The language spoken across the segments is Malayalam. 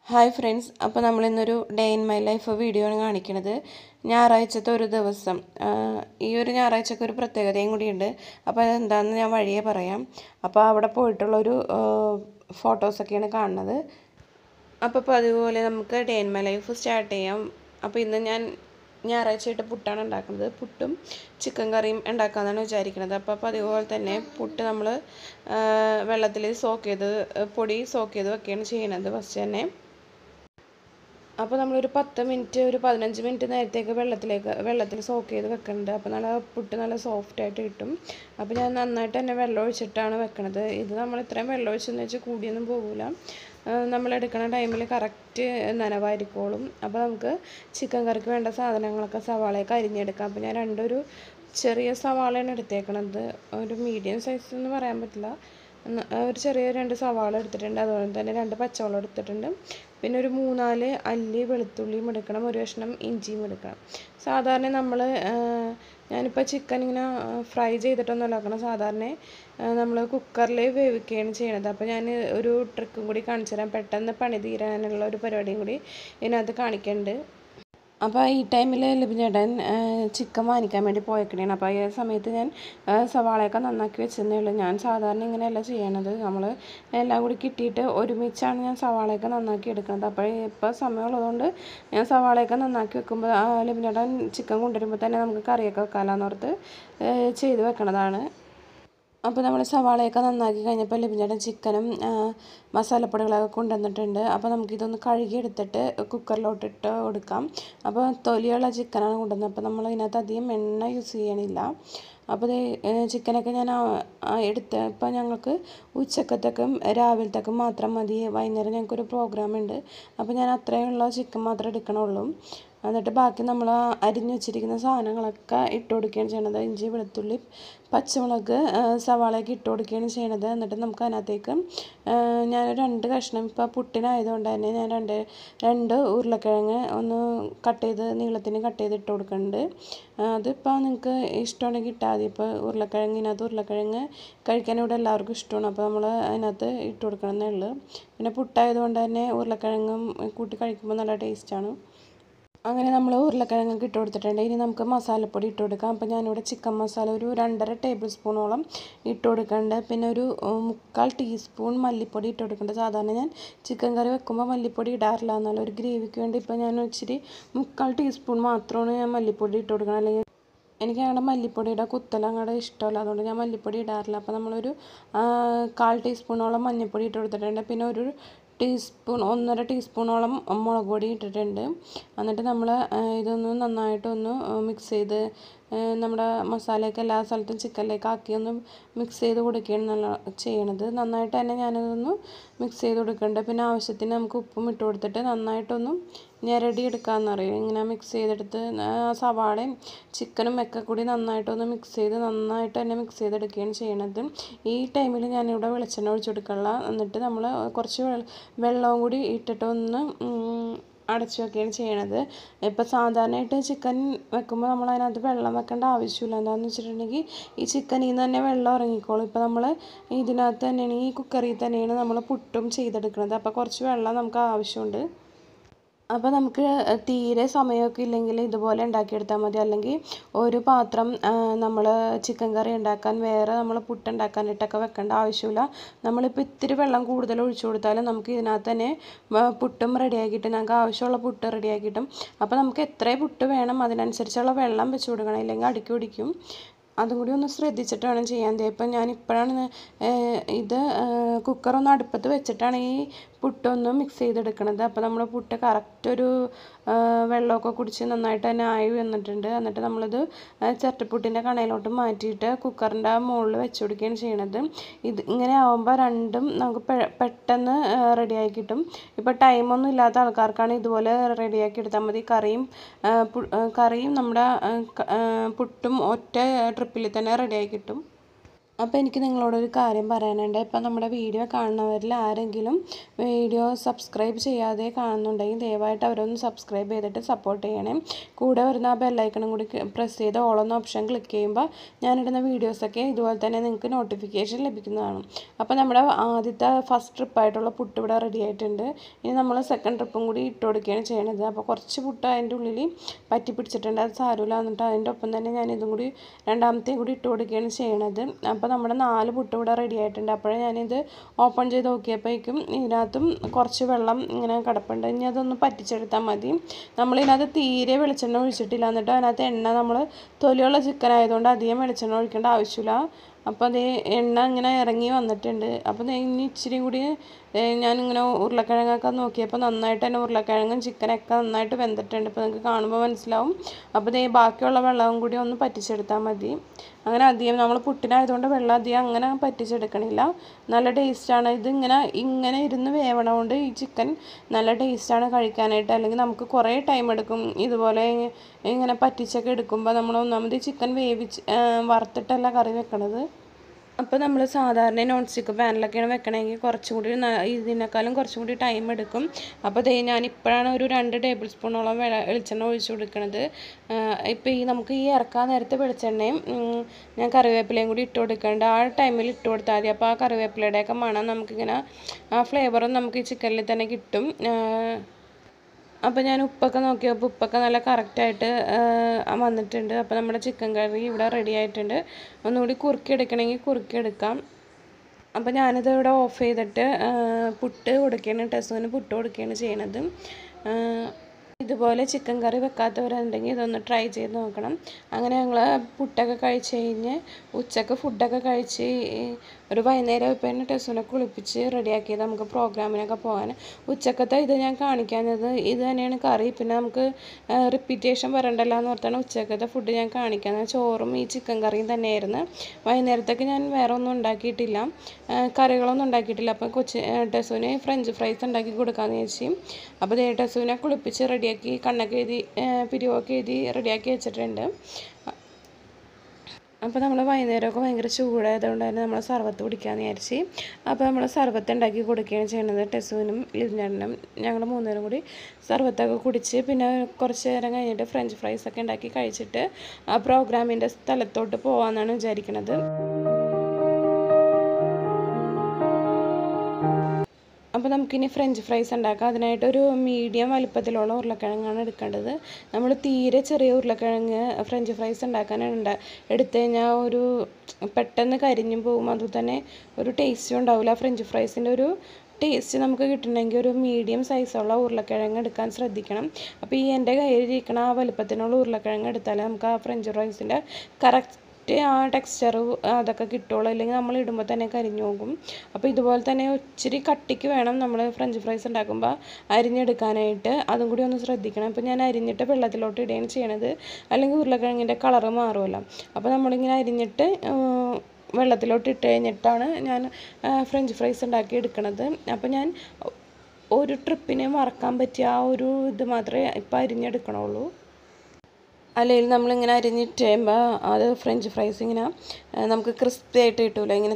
ഹായ് ഫ്രണ്ട്സ്, അപ്പോൾ നമ്മളിന്നൊരു day in my life video ആണ് കാണിക്കുന്നത്. ഞായറാഴ്ചത്തെ ഒരു ദിവസം. ഈ ഒരു ഞായറാഴ്ചക്ക് ഒരു പ്രത്യേകതയും കൂടിയുണ്ട്. അപ്പോൾ അതെന്താണെന്ന് ഞാൻ വഴിയേ പറയാം. അപ്പോൾ അവിടെ പോയിട്ടുള്ളൊരു ഫോട്ടോസൊക്കെയാണ് കാണുന്നത്. അപ്പോൾ അതുപോലെ നമുക്ക് day in my life start ചെയ്യാം. അപ്പോൾ ഇന്ന് ഞാൻ ഞായറാഴ്ചയായിട്ട് പുട്ടാണ് ഉണ്ടാക്കുന്നത്. പുട്ടും ചിക്കൻ കറിയും ഉണ്ടാക്കാമെന്നാണ് വിചാരിക്കുന്നത്. അപ്പോൾ അതുപോലെ തന്നെ പുട്ട് നമ്മൾ വെള്ളത്തിൽ പൊടി സോക്ക് ചെയ്ത് വെക്കുകയാണ് ചെയ്യുന്നത് ഫസ്റ്റ് തന്നെ. അപ്പോൾ നമ്മളൊരു 10 മിനിറ്റ് ഒരു 15 മിനിറ്റ് നേരത്തേക്ക് വെള്ളത്തിൽ സോക്ക് ചെയ്ത് വെക്കുന്നുണ്ട്. അപ്പോൾ പുട്ട് നല്ല സോഫ്റ്റായിട്ട് കിട്ടും. അപ്പോൾ ഞാൻ നന്നായിട്ട് തന്നെ വെള്ളം ഒഴിച്ചിട്ടാണ് വെക്കണത്. ഇത് നമ്മൾ ഇത്രയും വെള്ളം ഒഴിച്ചെന്ന് വെച്ചാൽ കൂടിയൊന്നും പോകില്ല. നമ്മളെടുക്കുന്ന ടൈമിൽ കറക്റ്റ് നനവായിരിക്കോളും. അപ്പോൾ നമുക്ക് ചിക്കൻ കറിക്ക് വേണ്ട സാധനങ്ങളൊക്കെ സവാളയൊക്കെ അരിഞ്ഞെടുക്കാം. അപ്പോൾ ഞാൻ ഒരു ചെറിയ സവാളയാണ് എടുത്തേക്കണത്. ഒരു മീഡിയം സൈസ് എന്ന് പറയാൻ പറ്റില്ല. ഒരു ചെറിയ 2 സവാള എടുത്തിട്ടുണ്ട്. അതുപോലെ തന്നെ 2 പച്ചമുളക് എടുത്തിട്ടുണ്ട്. പിന്നെ ഒരു 3-4 അല്ലി വെളുത്തുള്ളിയും എടുക്കണം. ഒരു കഷ്ണം ഇഞ്ചിയും എടുക്കണം. സാധാരണ ഞാനിപ്പോൾ ചിക്കൻ ഇങ്ങനെ ഫ്രൈ ചെയ്തിട്ടൊന്നും ആക്കണം. സാധാരണ നമ്മൾ കുക്കറിൽ വേവിക്കുകയാണ് ചെയ്യണത്. അപ്പോൾ ഞാൻ ഒരു ട്രിക്കും കൂടി കാണിച്ചു തരാം. പെട്ടെന്ന് പണി തീരാനുള്ള ഒരു പരിപാടിയും കൂടി ഇതിനകത്ത് കാണിക്കുന്നുണ്ട്. അപ്പോൾ ഈ ടൈമിൽ ലിബിൻ ചേട്ടൻ ചിക്കൻ വാങ്ങിക്കാൻ വേണ്ടി പോയേക്കണേണ്. അപ്പോൾ ഈ സമയത്ത് ഞാൻ സവാളയൊക്കെ നന്നാക്കി വെച്ചെന്നേ ഉള്ളൂ. ഞാൻ സാധാരണ ഇങ്ങനെയല്ല ചെയ്യണത്. നമ്മൾ എല്ലാം കൂടി കിട്ടിയിട്ട് ഒരുമിച്ചാണ് ഞാൻ സവാളയൊക്കെ നന്നാക്കി എടുക്കുന്നത്. അപ്പോൾ ഇപ്പോൾ സമയമുള്ളതുകൊണ്ട് ഞാൻ സവാളയൊക്കെ നന്നാക്കി വെക്കുമ്പോൾ ലിബിൻ ചേട്ടൻ ചിക്കൻ കൊണ്ടുവരുമ്പോൾ തന്നെ നമുക്ക് കറിയൊക്കെ വെക്കാമെന്നോർത്ത് ചെയ്ത് വെക്കണതാണ്. അപ്പോൾ നമ്മൾ സവാളയൊക്കെ നന്നാക്കി കഴിഞ്ഞപ്പോൾ ലിബിൻ ചേട്ടൻ ചിക്കനും മസാലപ്പൊടികളൊക്കെ കൊണ്ടുവന്നിട്ടുണ്ട്. അപ്പോൾ നമുക്കിതൊന്ന് കഴുകിയെടുത്തിട്ട് കുക്കറിലോട്ടിട്ട് കൊടുക്കാം. അപ്പോൾ തൊലിയുള്ള ചിക്കനാണ് കൊണ്ടുവന്നത്. അപ്പോൾ നമ്മൾ ഇതിനകത്ത് അധികം എണ്ണ യൂസ് ചെയ്യണില്ല. അപ്പോൾ ചിക്കനൊക്കെ ഞാൻ ഇപ്പോൾ ഞങ്ങൾക്ക് ഉച്ചക്കത്തേക്കും രാവിലത്തേക്കും മാത്രം മതി. വൈകുന്നേരം ഞങ്ങൾക്കൊരു പ്രോഗ്രാം ഉണ്ട്. അപ്പോൾ ഞാൻ അത്രയുള്ള ചിക്കൻ മാത്രമേ എടുക്കണുള്ളൂ. എന്നിട്ട് ബാക്കി നമ്മൾ അരിഞ്ഞു വെച്ചിരിക്കുന്ന സാധനങ്ങളൊക്കെ ഇട്ട് കൊടുക്കുകയാണ് ചെയ്യണത്. ഇഞ്ചി, വെളുത്തുള്ളി, പച്ചമുളക്, സവാളയൊക്കെ ഇട്ട് കൊടുക്കുകയാണ് ചെയ്യണത്. എന്നിട്ട് നമുക്ക് അതിനകത്തേക്ക് ഞാൻ 2 കഷ്ണം, ഇപ്പോൾ പുട്ടിനായതുകൊണ്ട് തന്നെ ഞാൻ രണ്ട് ഉരുളക്കിഴങ്ങ് ഒന്ന് നീളത്തിന് കട്ട് ചെയ്ത് ഇട്ട് കൊടുക്കുന്നുണ്ട്. അതിപ്പോൾ നിങ്ങൾക്ക് ഇഷ്ടമുണ്ടെങ്കിൽ ഇട്ടാൽ മതി. ഇപ്പോൾ ഉരുളക്കിഴങ്ങ് കഴിക്കാൻ ഇവിടെ എല്ലാവർക്കും ഇഷ്ടമാണ്. അപ്പോൾ നമ്മൾ അതിനകത്ത് ഇട്ട് കൊടുക്കണമെന്നേ ഉള്ളൂ. പിന്നെ പുട്ടായതുകൊണ്ട് തന്നെ ഉരുളക്കിഴങ്ങും കൂട്ടി കഴിക്കുമ്പോൾ നല്ല ടേസ്റ്റാണ്. അങ്ങനെ നമ്മൾ ഉരുളക്കിഴങ്ങൊക്കെ ഇട്ട് കൊടുത്തിട്ടുണ്ട്. ഇനി നമുക്ക് മസാലപ്പൊടി ഇട്ട് കൊടുക്കാം. അപ്പോൾ ഞാനിവിടെ ചിക്കൻ മസാല ഒരു 2.5 ടേബിൾ സ്പൂണോളം ഇട്ട് കൊടുക്കുന്നുണ്ട്. പിന്നെ ഒരു 3/4 ടീസ്പൂൺ മല്ലിപ്പൊടി ഇട്ട് കൊടുക്കുന്നുണ്ട്. സാധാരണ ഞാൻ ചിക്കൻ കറി വെക്കുമ്പോൾ മല്ലിപ്പൊടി ഇടാറില്ല. എന്നാലും ഒരു ഗ്രേവിക്ക് വേണ്ടി ഇപ്പോൾ ഞാൻ ഇച്ചിരി 3/4 ടീസ്പൂൺ മാത്രമാണ് ഞാൻ മല്ലിപ്പൊടി ഇട്ട് കൊടുക്കണം. അല്ലെങ്കിൽ എനിക്ക് അങ്ങനെ മല്ലിപ്പൊടിയുടെ കുത്തൽ അങ്ങോട്ട് ഇഷ്ടമല്ല. അതുകൊണ്ട് ഞാൻ മല്ലിപ്പൊടി ഇടാറില്ല. അപ്പോൾ നമ്മളൊരു 1/4 ടീസ്പൂണോളം മഞ്ഞൾപ്പൊടി ഇട്ട് കൊടുത്തിട്ടുണ്ട്. പിന്നെ ഒരു 1.5 ടീസ്പൂണോളം മുളക് പൊടി ഇട്ടിട്ടുണ്ട്. എന്നിട്ട് നമ്മൾ ഇതൊന്ന് നന്നായിട്ടൊന്ന് മിക്സ് ചെയ്ത് നമ്മുടെ മസാലയൊക്കെ എല്ലാ സ്ഥലത്തും ചിക്കനിലേക്ക് ആക്കി ഒന്ന് മിക്സ് ചെയ്ത് കൊടുക്കുകയാണ് ചെയ്യണത്. നന്നായിട്ട് തന്നെ ഞാനതൊന്ന് മിക്സ് ചെയ്ത് കൊടുക്കുന്നുണ്ട്. പിന്നെ ആവശ്യത്തിന് നമുക്ക് ഉപ്പും ഇട്ട് കൊടുത്തിട്ട് നന്നായിട്ടൊന്ന് ഞെരടി എടുക്കാമെന്നറിയും. ഇങ്ങനെ മിക്സ് ചെയ്തെടുത്ത് സവാളയും ചിക്കനും ഒക്കെ കൂടി നന്നായിട്ടൊന്ന് നന്നായിട്ട് തന്നെ മിക്സ് ചെയ്തെടുക്കുകയാണ് ചെയ്യണത്. ഈ ടൈമിൽ ഞാനിവിടെ വെളിച്ചെണ്ണ ഒഴിച്ച് കൊടുക്കണില്ല. എന്നിട്ട് നമ്മൾ കുറച്ച് വെള്ളവും കൂടി ഇട്ടിട്ട് ഒന്ന് അടച്ചു വെക്കുകയാണ് ചെയ്യണത്. ഇപ്പോൾ സാധാരണയായിട്ട് ചിക്കൻ വെക്കുമ്പോൾ നമ്മൾ അതിനകത്ത് വെള്ളം വെക്കേണ്ട ആവശ്യമില്ല. എന്താണെന്ന് വെച്ചിട്ടുണ്ടെങ്കിൽ ഈ ചിക്കനിൽ നിന്ന് തന്നെ വെള്ളം ഇറങ്ങിക്കോളും. ഇപ്പോൾ നമ്മൾ ഇതിനകത്ത് തന്നെയാണ്, ഈ കുക്കറിൽ തന്നെയാണ് നമ്മൾ പുട്ടും ചെയ്തെടുക്കുന്നത്. അപ്പോൾ കുറച്ച് വെള്ളം നമുക്ക് ആവശ്യമുണ്ട്. അപ്പോൾ നമുക്ക് തീരെ സമയമൊക്കെ ഇല്ലെങ്കിൽ ഇതുപോലെ ഉണ്ടാക്കിയെടുത്താൽ മതി. അല്ലെങ്കിൽ ഒരു പാത്രം നമ്മൾ ചിക്കൻ കറി ഉണ്ടാക്കാൻ വേറെ നമ്മൾ പുട്ടുണ്ടാക്കാനായിട്ടൊക്കെ വെക്കേണ്ട ആവശ്യമില്ല. നമ്മളിപ്പോൾ ഇത്തിരി വെള്ളം കൂടുതൽ ഒഴിച്ചു കൊടുത്താലും നമുക്ക് ഇതിനകത്ത് തന്നെ പുട്ടും റെഡിയാക്കിയിട്ട് നമുക്ക് ആവശ്യമുള്ള പുട്ട് റെഡിയാക്കിയിട്ടും. അപ്പോൾ നമുക്ക് എത്ര പുട്ട് വേണം അതിനനുസരിച്ചുള്ള വെള്ളം വെച്ച് കൊടുക്കണം, ഇല്ലെങ്കിൽ അടിക്ക് പിടിക്കും. അതും കൂടി ഒന്ന് ശ്രദ്ധിച്ചിട്ട് വേണം ചെയ്യാൻ. ഇപ്പം ഞാനിപ്പോഴാണ് ഇത് കുക്കറൊന്ന് അടുപ്പത്ത് വെച്ചിട്ടാണ് ഈ പുട്ടൊന്ന് മിക്സ് ചെയ്തെടുക്കണത്. അപ്പോൾ നമ്മൾ പുട്ട് കറക്റ്റ് ഒരു വെള്ളമൊക്കെ കുടിച്ച് നന്നായിട്ട് തന്നെ ആയി വന്നിട്ടുണ്ട്. എന്നിട്ട് നമ്മളിത് ചട്ടിപ്പുട്ടിൻ്റെ കണയിലോട്ട് മാറ്റിയിട്ട് കുക്കറിൻ്റെ മുകളിൽ വെച്ച് കൊടുക്കുകയാണ് ചെയ്യണത്. ഇങ്ങനെ ആകുമ്പോൾ രണ്ടും നമുക്ക് പെട്ടെന്ന് റെഡിയാക്കി കിട്ടും. ഇപ്പോൾ ടൈമൊന്നും ഇല്ലാത്ത ആൾക്കാർക്കാണ് ഇതുപോലെ റെഡിയാക്കി എടുത്താൽ മതി. കറിയും നമ്മുടെ പുട്ടും ഒറ്റ ട്രിപ്പിൽ തന്നെ റെഡിയാക്കി കിട്ടും. അപ്പോൾ എനിക്ക് നിങ്ങളോടൊരു കാര്യം പറയാനുണ്ട്. ഇപ്പം നമ്മുടെ വീഡിയോ കാണുന്നവരിൽ ആരെങ്കിലും വീഡിയോ സബ്സ്ക്രൈബ് ചെയ്യാതെ കാണുന്നുണ്ടെങ്കിൽ ദയവായിട്ട് അവരൊന്ന് സബ്സ്ക്രൈബ് ചെയ്തിട്ട് സപ്പോർട്ട് ചെയ്യണേ. കൂടെ വരുന്ന ആ ബെല്ലൈക്കണും കൂടി പ്രസ് ചെയ്ത് ഓൾ എന്ന ഓപ്ഷൻ ക്ലിക്ക് ചെയ്യുമ്പോൾ ഞാനിടുന്ന വീഡിയോസൊക്കെ ഇതുപോലെ തന്നെ നിങ്ങൾക്ക് നോട്ടിഫിക്കേഷൻ ലഭിക്കുന്നതാണ്. അപ്പോൾ നമ്മുടെ ആദ്യത്തെ ഫസ്റ്റ് ട്രിപ്പായിട്ടുള്ള പുട്ട് ഇവിടെ റെഡി ആയിട്ടുണ്ട്. ഇനി നമ്മൾ സെക്കൻഡ് ട്രിപ്പും കൂടി ഇട്ട് കൊടുക്കുകയാണ് ചെയ്യണത്. അപ്പോൾ കുറച്ച് പുട്ട് അതിൻ്റെ ഉള്ളിൽ പറ്റി പിടിച്ചിട്ടുണ്ട്. അത് സാരമില്ല. എന്നിട്ട് അതിൻ്റെ ഒപ്പം തന്നെ ഞാൻ ഇതും കൂടി രണ്ടാമത്തെയും കൂടി ഇട്ട് കൊടുക്കുകയാണ് ചെയ്യണത്. അപ്പോൾ നമ്മുടെ 4 പുട്ട് ഇവിടെ റെഡി ആയിട്ടുണ്ട്. അപ്പോഴേ ഞാനിത് ഓപ്പൺ ചെയ്ത് നോക്കിയപ്പോഴേക്കും ഇതിനകത്തും കുറച്ച് വെള്ളം ഇങ്ങനെ കിടപ്പുണ്ട്. ഇനി അതൊന്ന് പറ്റിച്ചെടുത്താൽ മതി. നമ്മളിതിനകത്ത് തീരെ വെളിച്ചെണ്ണ ഒഴിച്ചിട്ടില്ല. എന്നിട്ട് അതിനകത്ത് എണ്ണ നമ്മൾ തൊലിയുള്ള ചിക്കൻ ആയതുകൊണ്ട് അധികം വെളിച്ചെണ്ണ ഒഴിക്കേണ്ട ആവശ്യമില്ല. അപ്പോൾ അത് എണ്ണ ഇങ്ങനെ ഇറങ്ങി വന്നിട്ടുണ്ട്. അപ്പോൾ ഇനി ഇച്ചിരി കൂടി ഞാനിങ്ങനെ ഉരുളക്കിഴങ്ങൊക്കെ നോക്കിയപ്പോൾ നന്നായിട്ട് തന്നെ ഉരുളക്കിഴങ്ങും ചിക്കനൊക്കെ നന്നായിട്ട് വെന്തിട്ടുണ്ട്. ഇപ്പോൾ നിങ്ങൾക്ക് കാണുമ്പോൾ മനസ്സിലാവും. അപ്പോൾ ബാക്കിയുള്ള വെള്ളവും കൂടി ഒന്ന് പറ്റിച്ചെടുത്താൽ മതി. അങ്ങനെ അധികം നമ്മൾ പുട്ടിനായതുകൊണ്ട് വെള്ളം അധികം അങ്ങനെ പറ്റിച്ചെടുക്കണില്ല. നല്ല ടേസ്റ്റാണ് ഇത്. ഇങ്ങനെ ഇരുന്ന് വേവണതുകൊണ്ട് ഈ ചിക്കൻ നല്ല ടേസ്റ്റാണ് കഴിക്കാനായിട്ട്. അല്ലെങ്കിൽ നമുക്ക് കുറേ ടൈം എടുക്കും ഇതുപോലെ ഇങ്ങനെ പറ്റിച്ചൊക്കെ എടുക്കുമ്പോൾ. നമ്മൾ ഒന്നാമത് ചിക്കൻ വറുത്തിട്ടല്ല കറി വെക്കണത്. അപ്പോൾ നമ്മൾ സാധാരണ നോൺ സ്റ്റിക്ക് പാനിലൊക്കെയാണ് വെക്കണമെങ്കിൽ കുറച്ചും കൂടി ഇതിനേക്കാളും കുറച്ചും കൂടി ടൈം എടുക്കും. അപ്പോൾ ഞാനിപ്പോഴാണ് ഒരു 2 ടേബിൾ സ്പൂണോളം വെളിച്ചെണ്ണ ഒഴിച്ചു കൊടുക്കുന്നത്. ഇപ്പോൾ നമുക്ക് ഈ ഇറക്കാൻ നേരത്തെ വെളിച്ചെണ്ണയും ഞാൻ കറിവേപ്പിലയും കൂടി ഇട്ട് കൊടുക്കേണ്ട ആ ടൈമിൽ ഇട്ട് കൊടുത്താൽ മതി. അപ്പോൾ ആ കറിവേപ്പിലയുടെയൊക്കെ മണം നമുക്കിങ്ങനെ ആ ഫ്ലേവറും നമുക്ക് ഈ ചിക്കനിൽ തന്നെ കിട്ടും. അപ്പോൾ ഞാൻ ഉപ്പൊക്കെ നോക്കിയപ്പോൾ ഉപ്പൊക്കെ നല്ല കറക്റ്റായിട്ട് വന്നിട്ടുണ്ട്. അപ്പോൾ നമ്മുടെ ചിക്കൻ കറി ഇവിടെ റെഡി ആയിട്ടുണ്ട്. ഒന്നുകൂടി കുറുക്കിയെടുക്കണമെങ്കിൽ കുറുക്കിയെടുക്കാം. അപ്പോൾ ഞാനിത് ഇവിടെ ഓഫ് ചെയ്തിട്ട് പുട്ട് കൊടുക്കുകയാണ്. ടെസ്സുവിന് പുട്ട് കൊടുക്കുകയാണ് ചെയ്യണത്. ഇതുപോലെ ചിക്കൻ കറി വെക്കാത്തവരുണ്ടെങ്കിൽ ഇതൊന്ന് ട്രൈ ചെയ്ത് നോക്കണം. അങ്ങനെ ഞങ്ങൾ പുട്ടൊക്കെ കഴിച്ച് കഴിഞ്ഞ് ഉച്ചക്ക് ഫുഡൊക്കെ കഴിച്ച് ഒരു വൈകുന്നേരം ഇപ്പോൾ തന്നെ ടെസ്സുവിനെ കുളിപ്പിച്ച് റെഡിയാക്കിയത് നമുക്ക് പ്രോഗ്രാമിനൊക്കെ പോകാൻ. ഉച്ചക്കത്തെ ഇത് ഞാൻ കാണിക്കാഞ്ഞത് ഇത് തന്നെയാണ് കറി. പിന്നെ നമുക്ക് റിപ്പീറ്റേഷൻ വരണ്ടല്ലോ എന്ന് ഓർത്താണ് ഉച്ചക്കത്തെ ഫുഡ് ഞാൻ കാണിക്കുന്നത്. ചോറും ഈ ചിക്കൻ കറിയും തന്നെയായിരുന്നു. വൈകുന്നേരത്തേക്ക് ഞാൻ വേറെ ഒന്നും ഉണ്ടാക്കിയിട്ടില്ല, കറികളൊന്നും ഉണ്ടാക്കിയിട്ടില്ല. അപ്പോൾ ടെസ്സുവിന് ഫ്രഞ്ച് ഫ്രൈസ് ഉണ്ടാക്കി കൊടുക്കാമെന്ന് ചോദിച്ചു. അപ്പോൾ ടെസ്സുവിനെ കുളിപ്പിച്ച് റെഡിയാക്കി കണ്ണൊക്കെ എഴുതി പിരിവൊക്കെ എഴുതി റെഡിയാക്കി വെച്ചിട്ടുണ്ട്. അപ്പോൾ നമ്മൾ വൈകുന്നേരമൊക്കെ ഭയങ്കര ചൂടായതുകൊണ്ട് തന്നെ നമ്മൾ സർബത്ത് കുടിക്കാമെന്ന് വിചാരിച്ച്. അപ്പോൾ നമ്മൾ സർബത്ത് ഉണ്ടാക്കി കൊടുക്കുകയാണ് ചെയ്യുന്നത്. ടെസ്സുവിനും ലിജുനേട്ടനും ഞങ്ങൾ 3 പേരും കൂടി സർബത്തൊക്കെ കുടിച്ച് പിന്നെ കുറച്ച് നേരം കഴിഞ്ഞിട്ട് ഫ്രഞ്ച് ഫ്രൈസൊക്കെ ഉണ്ടാക്കി കഴിച്ചിട്ട് ആ പ്രോഗ്രാമിൻ്റെ സ്ഥലത്തോട്ട് പോകാമെന്നാണ് വിചാരിക്കുന്നത്. അപ്പോൾ നമുക്കിനി ഫ്രഞ്ച് ഫ്രൈസ് ഉണ്ടാക്കാം. അതിനായിട്ടൊരു മീഡിയം വലിപ്പത്തിലുള്ള ഉരുളക്കിഴങ്ങാണ് എടുക്കേണ്ടത്. നമ്മൾ തീരെ ചെറിയ ഉരുളക്കിഴങ്ങ് ഫ്രഞ്ച് ഫ്രൈസ് ഉണ്ടാക്കാനാണ് എടുത്തു കഴിഞ്ഞാൽ പെട്ടെന്ന് കരിഞ്ഞു പോകും. അതുതന്നെ ഒരു ടേസ്റ്റും ഉണ്ടാവില്ല. ഫ്രഞ്ച് ഫ്രൈസിൻ്റെ ഒരു ടേസ്റ്റ് നമുക്ക് കിട്ടണമെങ്കിൽ ഒരു മീഡിയം സൈസുള്ള ഉരുളക്കിഴങ്ങ് എടുക്കാൻ ശ്രദ്ധിക്കണം. അപ്പോൾ എൻ്റെ കയ്യിലിരിക്കണ ആ വലിപ്പത്തിനുള്ള ഉരുളക്കിഴങ്ങ് എടുത്താൽ നമുക്ക് ആ ഫ്രഞ്ച് ഫ്രൈസിൻ്റെ കറക്റ്റ് ആ ടെക്സ്ചർ അതൊക്കെ കിട്ടുള്ളൂ. അല്ലെങ്കിൽ നമ്മൾ ഇടുമ്പോൾ തന്നെ കരിഞ്ഞു പോകും. അപ്പോൾ ഇതുപോലെ തന്നെ ഇച്ചിരി കട്ടിക്ക് വേണം നമ്മൾ ഫ്രഞ്ച് ഫ്രൈസ് ഉണ്ടാക്കുമ്പോൾ അരിഞ്ഞെടുക്കാനായിട്ട്. അതും കൂടി ഒന്ന് ശ്രദ്ധിക്കണം. അപ്പോൾ ഞാൻ അരിഞ്ഞിട്ട് വെള്ളത്തിലോട്ട് ഇടുകയാണ് ചെയ്യണത്. അല്ലെങ്കിൽ ഉരുളക്കിഴങ്ങിൻ്റെ കളറ് മാറുമല്ലോ. അപ്പോൾ നമ്മളിങ്ങനെ അരിഞ്ഞിട്ട് വെള്ളത്തിലോട്ട് ഇട്ട് കഴിഞ്ഞിട്ടാണ് ഞാൻ ഫ്രഞ്ച് ഫ്രൈസ് ഉണ്ടാക്കി എടുക്കുന്നത്. അപ്പോൾ ഞാൻ ഒരു ട്രിപ്പിന് മറക്കാൻ പറ്റിയ ആ ഒരു ഇത് മാത്രമേ ഇപ്പോൾ അരിഞ്ഞെടുക്കണുള്ളൂ. അല്ലെങ്കിൽ നമ്മളിങ്ങനെ അരിഞ്ഞിട്ട് കഴിയുമ്പോൾ അത് ഫ്രഞ്ച് ഫ്രൈസ് ഇങ്ങനെ നമുക്ക് ക്രിസ്പി ആയിട്ട് കിട്ടില്ല. ഇങ്ങനെ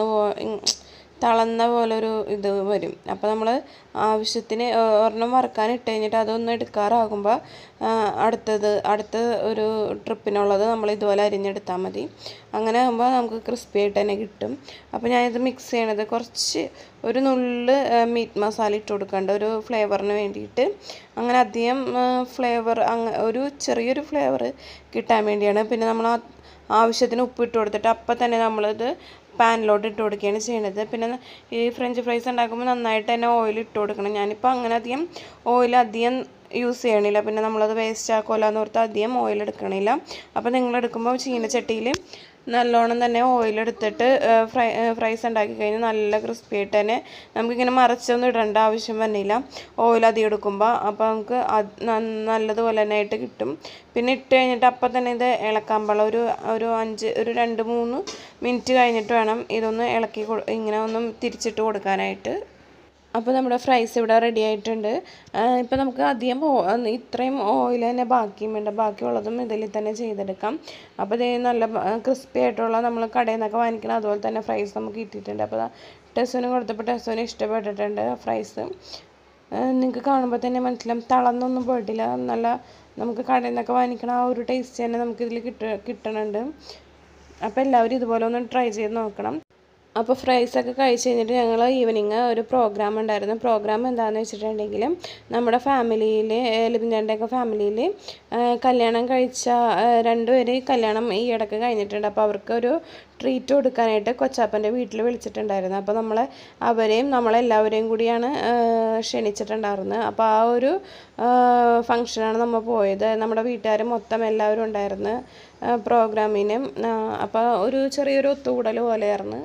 തളന്ന പോലൊരു ഇത് വരും. അപ്പോൾ നമ്മൾ ആവശ്യത്തിന് ഒരെണ്ണം വറുക്കാൻ ഇട്ട് കഴിഞ്ഞിട്ട് അതൊന്ന് എടുക്കാറാകുമ്പോൾ അടുത്ത ഒരു ട്രിപ്പിനുള്ളത് നമ്മൾ ഇതുപോലെ അരിഞ്ഞെടുത്താൽ മതി. അങ്ങനെ ആകുമ്പോൾ നമുക്ക് ക്രിസ്പി ആയിട്ട് തന്നെ കിട്ടും. അപ്പോൾ ഞാനിത് മിക്സ് ചെയ്യണത് ഒരു നുള്ള് മീറ്റ് മസാല ഇട്ട് കൊടുക്കേണ്ട ഒരു ഫ്ലേവറിന് വേണ്ടിയിട്ട്. അങ്ങനെ അധികം ഫ്ലേവർ ഒരു ചെറിയൊരു ഫ്ലേവർ കിട്ടാൻ വേണ്ടിയാണ്. പിന്നെ നമ്മൾ ആവശ്യത്തിന് ഉപ്പ് ഇട്ട് കൊടുത്തിട്ട് അപ്പം തന്നെ നമ്മളിത് പാനിലോട്ട് ഇട്ട് കൊടുക്കുകയാണ് ചെയ്യണത്. പിന്നെ ഈ ഫ്രഞ്ച് ഫ്രൈസ് ഉണ്ടാക്കുമ്പോൾ നന്നായിട്ട് തന്നെ ഓയിൽ ഇട്ട് കൊടുക്കണം. ഞാനിപ്പോൾ അങ്ങനെ ഓയിൽ അധികം യൂസ് ചെയ്യണില്ല. പിന്നെ നമ്മളത് വേസ്റ്റ് ആക്കുമല്ലോ എന്ന് ഓർത്ത് അധികം ഓയിൽ എടുക്കണില്ല. അപ്പോൾ നിങ്ങളെടുക്കുമ്പോൾ ചീനച്ചട്ടിയിൽ നല്ലോണം തന്നെ ഓയിലെടുത്തിട്ട് ഫ്രൈസ് ഉണ്ടാക്കി കഴിഞ്ഞാൽ നല്ല ക്രിസ്പി ആയിട്ട് തന്നെ നമുക്കിങ്ങനെ മറിച്ചൊന്നും ഇടേണ്ട ആവശ്യം വന്നില്ല ഓയിൽ അധികം എടുക്കുമ്പോൾ. അപ്പോൾ നമുക്ക് നല്ലതുപോലെ തന്നെ ആയിട്ട് കിട്ടും. പിന്നെ ഇട്ട് കഴിഞ്ഞിട്ട് അപ്പം തന്നെ ഇത് ഇളക്കാൻ പാടില്ല. ഒരു 2-3 മിനിറ്റ് കഴിഞ്ഞിട്ട് വേണം ഇതൊന്ന് ഇങ്ങനെ ഒന്നും തിരിച്ചിട്ട് കൊടുക്കാനായിട്ട്. അപ്പോൾ നമ്മുടെ ഫ്രൈസ് ഇവിടെ റെഡി ആയിട്ടുണ്ട്. ഇപ്പോൾ നമുക്ക് അധികം ഇത്രയും ഓയിൽ തന്നെ ബാക്കിയും വേണ്ട, ബാക്കിയുള്ളതും ഇതിൽ തന്നെ ചെയ്തെടുക്കാം. അപ്പോൾ ഇത് നല്ല ക്രിസ്പി ആയിട്ടുള്ള നമ്മൾ കടയിൽ നിന്നൊക്കെ വാങ്ങിക്കണം അതുപോലെ തന്നെ ഫ്രൈസ് നമുക്ക് കിട്ടിയിട്ടുണ്ട്. അപ്പോൾ ടെസ്റ്റിന് കൊടുത്തപ്പോൾ ടെസ്റ്റിന് ഇഷ്ടപ്പെട്ടിട്ടുണ്ട് ഫ്രൈസ്. നിങ്ങൾക്ക് കാണുമ്പോൾ തന്നെ മനസ്സിലാവും, തളർന്നൊന്നും പോയിട്ടില്ല. നല്ല നമുക്ക് കടയിൽ നിന്നൊക്കെ വാങ്ങിക്കണം ആ ഒരു ടേസ്റ്റ് തന്നെ നമുക്കിതിൽ കിട്ടണുണ്ട്. അപ്പോൾ എല്ലാവരും ഇതുപോലെ ഒന്ന് ട്രൈ ചെയ്ത് നോക്കണം. അപ്പോൾ ഫ്രൈസൊക്കെ കഴിച്ച് കഴിഞ്ഞിട്ട് ഞങ്ങൾ ഈവനിങ് ഒരു പ്രോഗ്രാം ഉണ്ടായിരുന്നു. പ്രോഗ്രാം എന്താണെന്ന് വെച്ചിട്ടുണ്ടെങ്കിൽ നമ്മുടെ ഫാമിലിയിൽ ലിബിൻ്റെയൊക്കെ ഫാമിലിയിൽ കല്യാണം കഴിച്ച 2 പേര് കല്യാണം ഈ ഇടയ്ക്ക് കഴിഞ്ഞിട്ടുണ്ട്. അപ്പോൾ അവർക്കൊരു ട്രീറ്റ് കൊടുക്കാനായിട്ട് കൊച്ചാപ്പൻ്റെ വീട്ടിൽ വിളിച്ചിട്ടുണ്ടായിരുന്നു. അപ്പോൾ അവരെയും നമ്മളെല്ലാവരെയും കൂടിയാണ് ക്ഷണിച്ചിട്ടുണ്ടായിരുന്നത്. അപ്പോൾ ആ ഒരു ഫങ്ഷനാണ് നമ്മൾ പോയത്. നമ്മുടെ വീട്ടുകാർ മൊത്തം എല്ലാവരും ഉണ്ടായിരുന്നു പ്രോഗ്രാമിന്. അപ്പോൾ ഒരു ചെറിയൊരു ഒത്തുകൂടൽ പോലെയായിരുന്നു.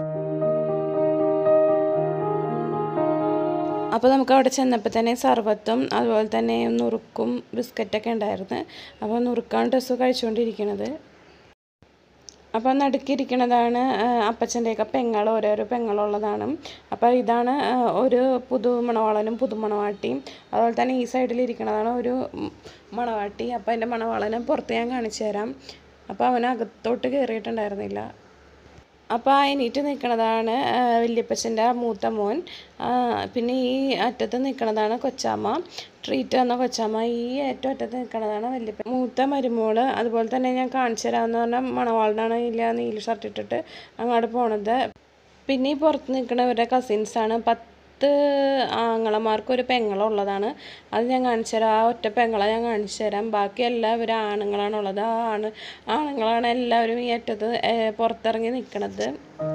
അപ്പോൾ നമുക്ക് അവിടെ ചെന്നപ്പോൾ തന്നെ സർബത്തും അതുപോലെ തന്നെ നുറുക്കും ബിസ്ക്കറ്റൊക്കെ ഉണ്ടായിരുന്നു. അപ്പോൾ നുറുക്കാണ് ടെസ്സ് കഴിച്ചുകൊണ്ടിരിക്കുന്നത്. അപ്പോൾ നടുക്കിയിരിക്കുന്നതാണ് അപ്പച്ചൻ്റെയൊക്കെ പെങ്ങൾ, ഓരോരോ പെങ്ങളുള്ളതാണ്. അപ്പോൾ ഇതാണ് ഒരു പുതുമണവാളനും പുതുമണവാട്ടിയും. അതുപോലെ തന്നെ ഈ സൈഡിലിരിക്കുന്നതാണ് ഒരു മണവാട്ടി. അപ്പോൾ എൻ്റെ മണവാളനെ പുറത്ത് ഞാൻ കാണിച്ചു തരാം. അപ്പോൾ അവനകത്തോട്ട് കയറിയിട്ടുണ്ടായിരുന്നില്ല. അപ്പോൾ എണീറ്റ് നിൽക്കുന്നതാണ് വല്യപ്പച്ചൻ്റെ മൂത്ത മോൻ. പിന്നെ ഈ അറ്റത്ത് നിൽക്കുന്നതാണ് കൊച്ചാമ്മ, ട്രീറ്റ് തന്ന കൊച്ചാമ്മ. ഈ ഏറ്റവും അറ്റത്ത് നിൽക്കുന്നതാണ് മൂത്ത മരുമോള്. അതുപോലെ തന്നെ ഞാൻ കാണിച്ചു തരാമെന്ന് പറഞ്ഞാൽ മണവാളിനാണ് ഇല്ല നീല ഷർട്ട് ഇട്ടിട്ട് അങ്ങോട്ട് പോണത്. പിന്നെ ഈ പുറത്ത് നിൽക്കുന്നവരുടെ കസിൻസാണ്. 10 ആങ്ങളമാർക്കൊരു പെങ്ങളുള്ളതാണ്. അത് ഞാൻ കാണിച്ചു തരാം. ആ ഒറ്റ പെങ്ങളെ ഞാൻ കാണിച്ചു തരാം. ബാക്കി എല്ലാവരും ആണുങ്ങളാണുള്ളത്. ആണുങ്ങളാണ് എല്ലാവരും ഈ അറ്റത്ത് പുറത്തിറങ്ങി നിൽക്കുന്നത്.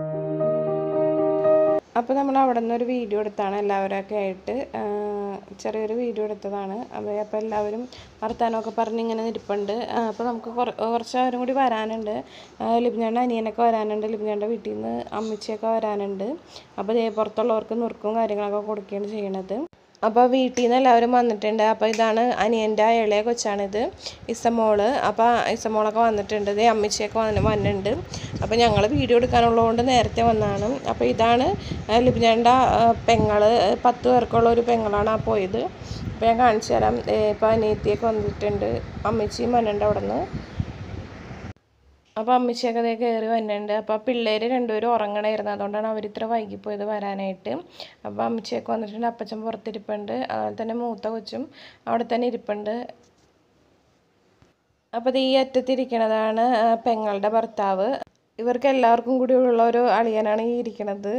അപ്പോൾ നമ്മൾ അവിടെ നിന്നൊരു വീഡിയോ എടുത്താണ് എല്ലാവരൊക്കെ ആയിട്ട് ചെറിയൊരു വീഡിയോ എടുത്തതാണ്. അപ്പോൾ എല്ലാവരും വർത്താനമൊക്കെ പറഞ്ഞ് ഇങ്ങനെ ഇരിപ്പുണ്ട്. അപ്പോൾ നമുക്ക് കുറച്ചാരും കൂടി വരാനുണ്ട്. ലിബിഞ്ഞാൻ്റെ അനിയനൊക്കെ വരാനുണ്ട്. ലിബിഞ്ഞാൻ്റെ വീട്ടിൽ നിന്ന് അമ്മച്ചിയൊക്കെ വരാനുണ്ട്. അപ്പോൾ പുറത്തുള്ളവർക്ക് നുറുക്കും കാര്യങ്ങളൊക്കെ കൊടുക്കുകയാണ് ചെയ്യണത്. അപ്പോൾ വീട്ടിൽ നിന്ന് എല്ലാവരും വന്നിട്ടുണ്ട്. അപ്പോൾ ഇതാണ് അനിയൻ്റെ ഇളയ കൊച്ചാണിത്, ഇസമോള്. അപ്പോൾ ഇസമോളൊക്കെ വന്നിട്ടുണ്ട്. അമ്മച്ചിയൊക്കെ വന്നിട്ടുണ്ട്. അപ്പോൾ ഞങ്ങൾ വീഡിയോ എടുക്കാനുള്ളതുകൊണ്ട് നേരത്തെ വന്നതാണ്. അപ്പോൾ ഇതാണ് ലിബിഞ്ഞാൻ്റെ പെങ്ങൾ, 10 പേർക്കുള്ള ഒരു പെങ്ങളാണ് പോയത്. അപ്പോൾ ഞാൻ കാണിച്ചു തരാം. ഇപ്പോൾ അനിയത്തിയൊക്കെ വന്നിട്ടുണ്ട്, അമ്മച്ചിയും വന്നിട്ടുണ്ട് അവിടെ നിന്ന്. അപ്പോൾ അമ്മച്ചിയൊക്കെ കയറി വന്നിട്ടുണ്ട്. അപ്പോൾ പിള്ളേർ 2 പേരും ഉറങ്ങണമായിരുന്നു, അതുകൊണ്ടാണ് അവരിത്ര വൈകിപ്പോയത് വരാനായിട്ട്. അപ്പോൾ അമ്മച്ചിയൊക്കെ വന്നിട്ടുണ്ട്, അപ്പച്ചൻ പുറത്തിരിപ്പുണ്ട്, അതുപോലെ തന്നെ മൂത്ത കൊച്ചും അവിടെ തന്നെ ഇരിപ്പുണ്ട്. അപ്പോൾ ഈ അറ്റത്തിരിക്കണതാണ് പെങ്ങളുടെ ഭർത്താവ്. ഇവർക്ക് എല്ലാവർക്കും കൂടി ഉള്ള ഒരു അളിയനാണ് ഈ ഇരിക്കണത്.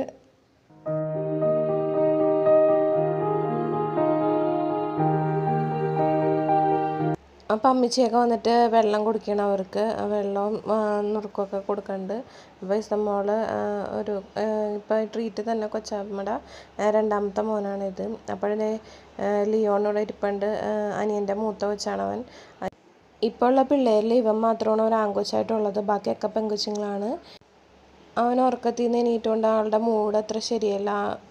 അപ്പം അമ്മച്ചിയൊക്കെ വന്നിട്ട് വെള്ളം കുടിക്കണം, അവർക്ക് വെള്ളവും നുറുക്കൊക്കെ കൊടുക്കുന്നുണ്ട്. അപ്പോൾ ഇസമോള് ഇപ്പോൾ ട്രീറ്റ് തന്നെ കൊച്ചാമ്മയുടെ 2ാമത്തെ മോനാണിത്. അപ്പോഴേ ലിയോണോടെ ഇരിപ്പുണ്ട്, അനിയൻ്റെ മൂത്ത കൊച്ചാണവൻ. ഇപ്പോൾ ഉള്ള പിള്ളേരിൽ ഇവൻ മാത്രമാണ് ഒരു ആൺകൊച്ചായിട്ടുള്ളത്, ബാക്കിയൊക്കെ പെൺകൊച്ചുങ്ങളാണ്. അവൻ ഉറക്കത്തിൽ നിന്ന് എണീറ്റുകൊണ്ട് ആളുടെ മൂഡ് അത്ര ശരിയല്ല.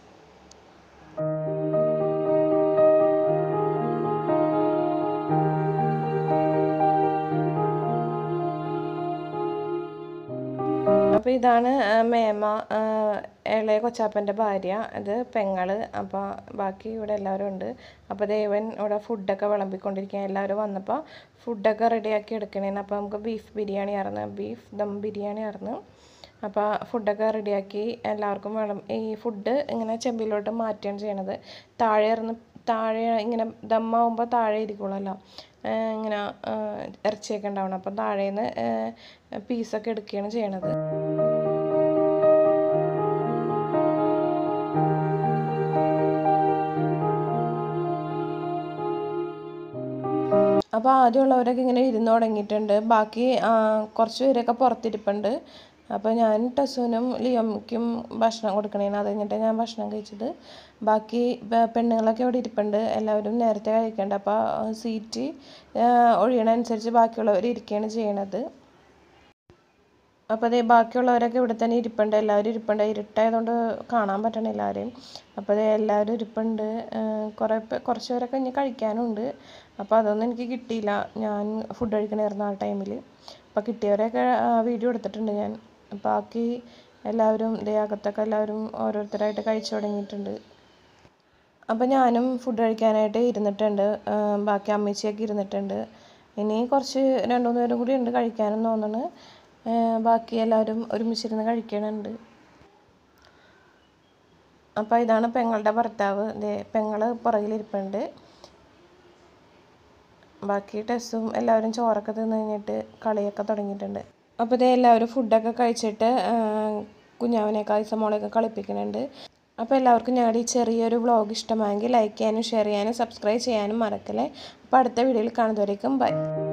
അപ്പോൾ ഇതാണ് മേമ, ഇളയ കൊച്ചാപ്പൻ്റെ ഭാര്യ, ഇത് പെങ്ങള്. അപ്പോൾ ബാക്കി ഇവിടെ എല്ലാവരും ഉണ്ട്. അപ്പോൾ ദേവൻ ഇവിടെ ഫുഡൊക്കെ വിളമ്പിക്കൊണ്ടിരിക്കുക. എല്ലാവരും വന്നപ്പോൾ ഫുഡൊക്കെ റെഡിയാക്കി എടുക്കണേന്ന്. അപ്പോൾ നമുക്ക് ബീഫ് ബിരിയാണി ആയിരുന്നു, ബീഫ് ദം ബിരിയാണി ആയിരുന്നു. അപ്പോൾ ഫുഡൊക്കെ റെഡിയാക്കി എല്ലാവർക്കും ഈ ഫുഡ് ഇങ്ങനെ ചെമ്പിലോട്ട് മാറ്റുകയാണ് ചെയ്യണത്. താഴെ ഇങ്ങനെ ദമ്മാവുമ്പോൾ താഴെ ഇരിക്കുള്ളല്ലോ ഇങ്ങനെ ഇറച്ചിയൊക്കെ ഉണ്ടാവണം. അപ്പോൾ താഴേന്ന് പീസൊക്കെ എടുക്കുകയാണ് ചെയ്യണത്. അപ്പോൾ ആദ്യമുള്ളവരൊക്കെ ഇങ്ങനെ ഇരുന്ന് തുടങ്ങിയിട്ടുണ്ട്. ബാക്കി കുറച്ച് പേരൊക്കെ പുറത്തിരിപ്പുണ്ട്. അപ്പോൾ ഞാൻ ടെസ്സുവിനും ലിയോയ്ക്കും ഭക്ഷണം കൊടുക്കണേന്, അത് കഴിഞ്ഞിട്ട് ഞാൻ ഭക്ഷണം കഴിച്ചത്. ബാക്കി പെണ്ണുങ്ങളൊക്കെ ഇവിടെ ഇരിപ്പുണ്ട്, എല്ലാവരും നേരത്തെ കഴിക്കേണ്ട. അപ്പോൾ സീറ്റ് ഒഴിയണനുസരിച്ച് ബാക്കിയുള്ളവർ ഇരിക്കുകയാണ് ചെയ്യണത്. അപ്പോൾ ബാക്കിയുള്ളവരൊക്കെ ഇവിടെ തന്നെ ഇരിപ്പുണ്ട്, എല്ലാവരും ഇരിപ്പുണ്ട്. ഇരുട്ടായതുകൊണ്ട് കാണാൻ പറ്റണില്ല ആരെയും. അപ്പോൾ എല്ലാവരും ഇരിപ്പുണ്ട്. കുറച്ച് പേരൊക്കെ ഇനി കഴിക്കാനുണ്ട്. അപ്പോൾ അതൊന്നും എനിക്ക് കിട്ടിയില്ല, ഞാൻ ഫുഡ് കഴിക്കണമായിരുന്നു ആ ടൈമിൽ. അപ്പോൾ കിട്ടിയവരെയൊക്കെ വീഡിയോ എടുത്തിട്ടുണ്ട് ഞാൻ. ബാക്കി എല്ലാവരും അകത്തൊക്കെ എല്ലാവരും ഓരോരുത്തരായിട്ട് കഴിച്ചു തുടങ്ങിയിട്ടുണ്ട്. അപ്പോൾ ഞാനും ഫുഡ് കഴിക്കാനായിട്ട് ഇരുന്നിട്ടുണ്ട്. ബാക്കി അമ്മച്ചിയൊക്കെ ഇരുന്നിട്ടുണ്ട്. ഇനി കുറച്ച് 2-3 പേരും കൂടി ഉണ്ട് കഴിക്കാനെന്ന് തോന്നുന്നു. ബാക്കി എല്ലാവരും ഒരുമിച്ചിരുന്ന് കഴിക്കണുണ്ട്. അപ്പോൾ ഇതാണ് പെങ്ങളുടെ ഭർത്താവ്. പെങ്ങൾ പുറകിലിരിപ്പുണ്ട്. ബാക്കി ടെസ്സും എല്ലാവരും ചോറൊക്കെ തിന്ന് കഴിഞ്ഞിട്ട് കളിയൊക്കെ തുടങ്ങിയിട്ടുണ്ട്. അപ്പോൾ എല്ലാവരും ഫുഡൊക്കെ കഴിച്ചിട്ട് കുഞ്ഞാവനെയൊക്കെ ഐസമോളെയൊക്കെ കളിപ്പിക്കുന്നുണ്ട്. അപ്പോൾ എല്ലാവർക്കും ഞങ്ങളുടെ ഈ ചെറിയൊരു വ്ളോഗ് ഇഷ്ടമായെങ്കിൽ ലൈക്ക് ചെയ്യാനും ഷെയർ ചെയ്യാനും സബ്സ്ക്രൈബ് ചെയ്യാനും മറക്കല്ലേ. അപ്പോൾ അടുത്ത വീഡിയോയിൽ കാണുന്നതുവരേക്കും ബൈ.